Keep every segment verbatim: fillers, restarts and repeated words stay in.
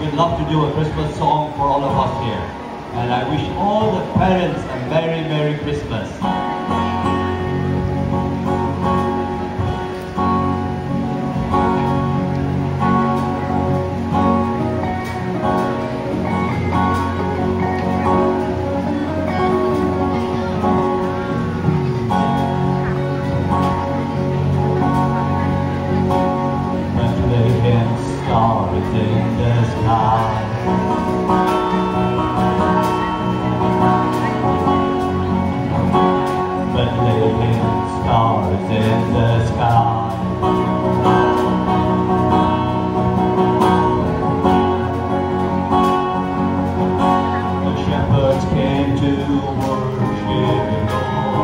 we'd love to do a Christmas song for all of us here. And I wish all the parents a Merry, Merry Christmas. Stars in the sky. Bethlehem stars in the sky. The shepherds came to worship the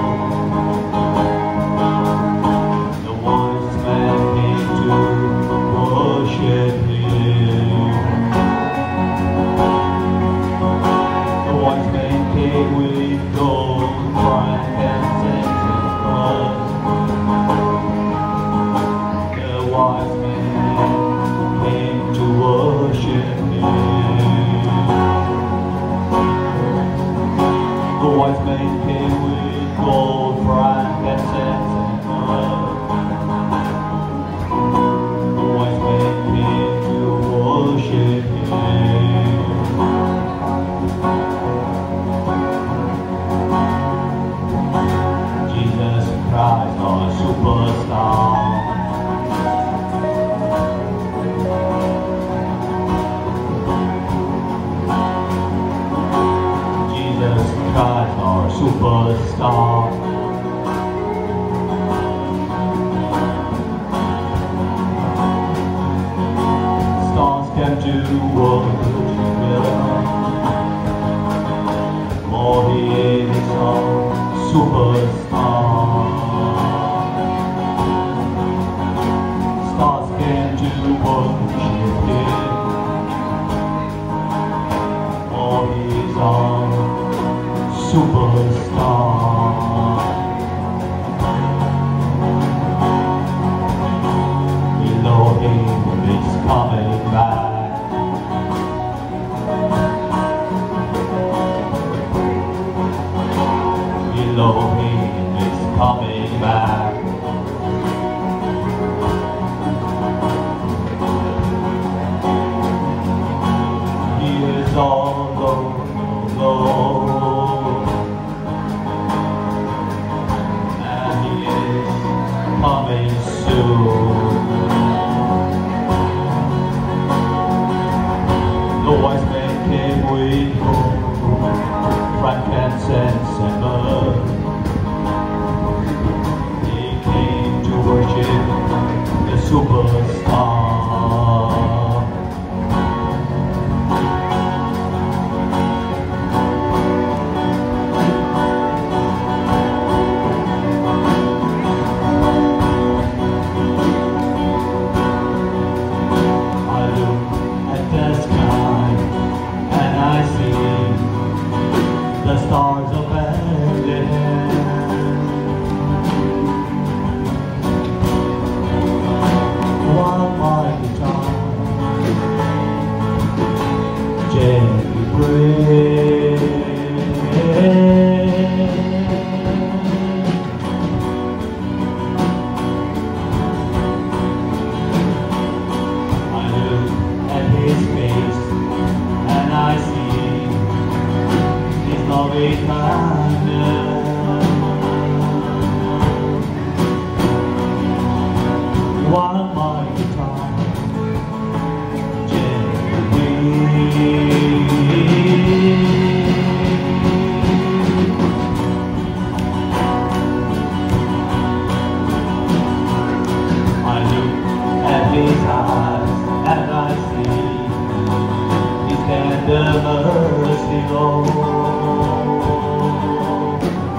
Lord. The wise men came to worship Him. The wise men came with gold, frankincense, and myrrh. The wise men came to worship Him. The wise men came with gold, frankincense, and myrrh. The wise men came to worship Him. Jesus Christ, our superstar. Jesus Christ, our superstar. Stars came to worship Him, for He is our superstar. Stars came to worship Him, for He is our superstar. Elohim is coming back. Elohim is coming back. He is all alone, alone, and He is coming soon. The wise men came with gold, frankincense, and myrrh. They came to worship the superstar. I look at the sky and I see the stars of Bethlehem. While my guitar gently breaks, I look at His face and I see His loving kindness. While my guitar gently weeps, I look at His eyes and I see His tender mercy, Lord.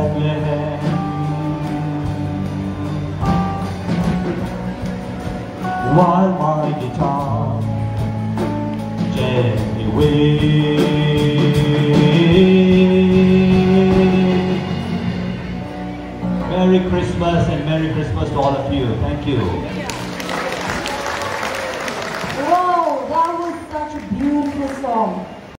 Bethlehem. While my guitar gently wails. Merry Christmas and Merry Christmas to all of you. Thank you. Wow, that was such a beautiful song.